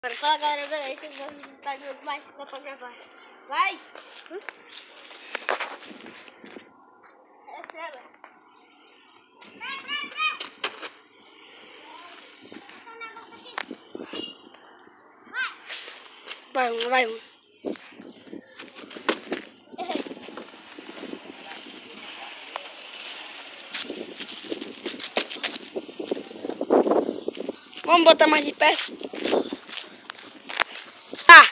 Fala galera, beleza? Esse é o vídeo tá de mais dá pra gravar. Vai! Essa é ela. Vai um. Vamos botar mais de perto. Tá.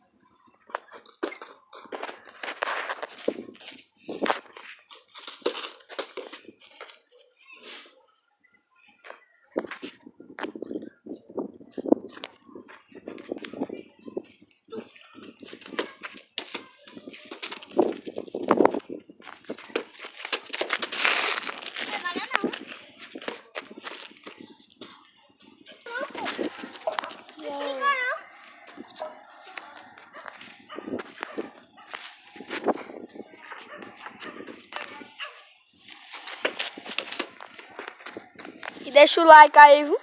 E deixa o like aí, viu?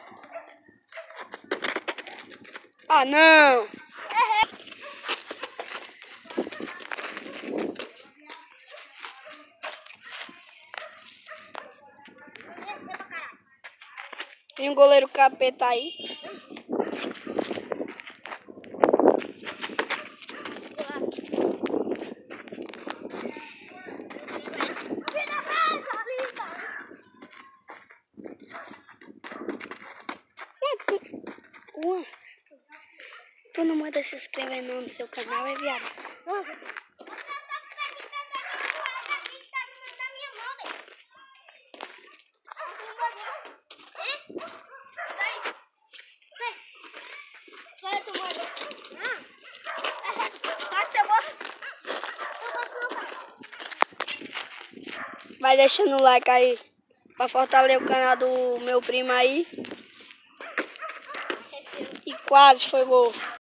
Ah, não! Tem um goleiro capeta aí. Tu não manda se inscrever não no seu canal, é viado? Vai deixando o like aí pra fortalecer o canal do meu primo aí. E quase foi gol.